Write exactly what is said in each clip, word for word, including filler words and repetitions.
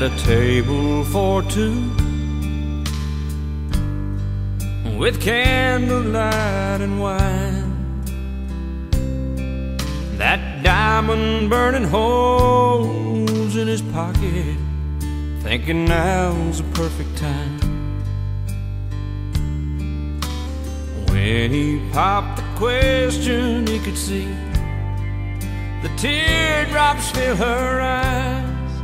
at a table for two, with candlelight and wine. That diamond burning holes in his pocket, thinking now's the perfect time. When he popped the question, he could see the teardrops fill her eyes.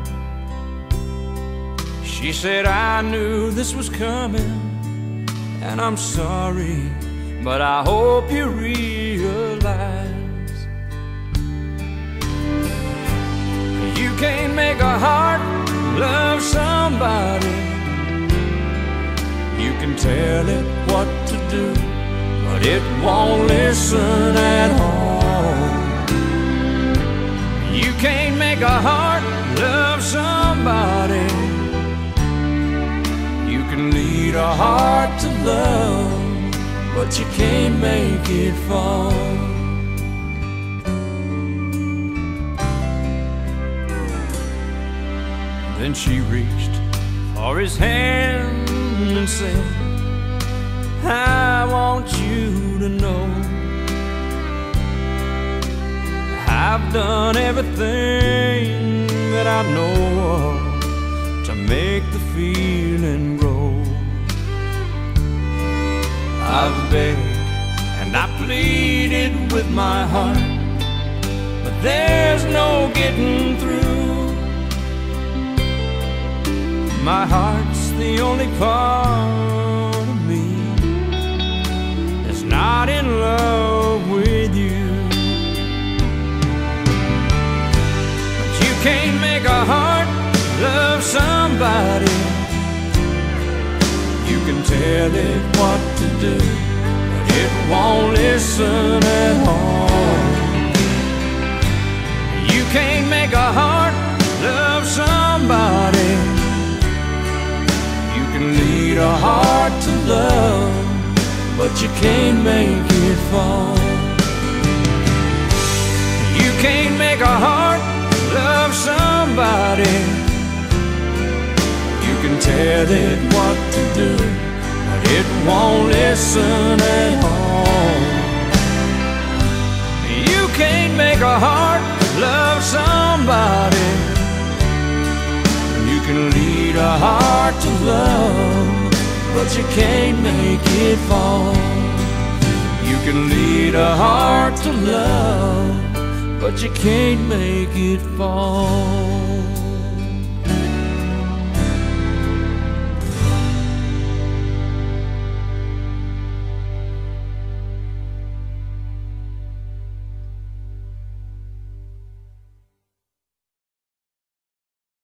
She said, I knew this was coming, and I'm sorry, but I hope you realize you can't make a heart love somebody. You can tell it what to do, but it won't listen at all. You can't make a heart love somebody. You can lead a heart to love, but you can't make it fall. Then she reached for his hand and said, I want you to know I've done everything that I know of to make the feeling grow. I've begged and I pleaded with my heart, but there's no getting through. My heart's the only part of me that's not in love with you. But you can't make a heart love somebody. You can tell it what to do, but it won't listen at all. You can't make a heart love somebody. You can lead a heart to love, but you can't make it fall. You can't make a heart love somebody. You can tell it what to do, but it won't listen at all. You can't make a heart love somebody. You can lead a heart to love, but you can't make it fall. You can lead a heart to love, but you can't make it fall.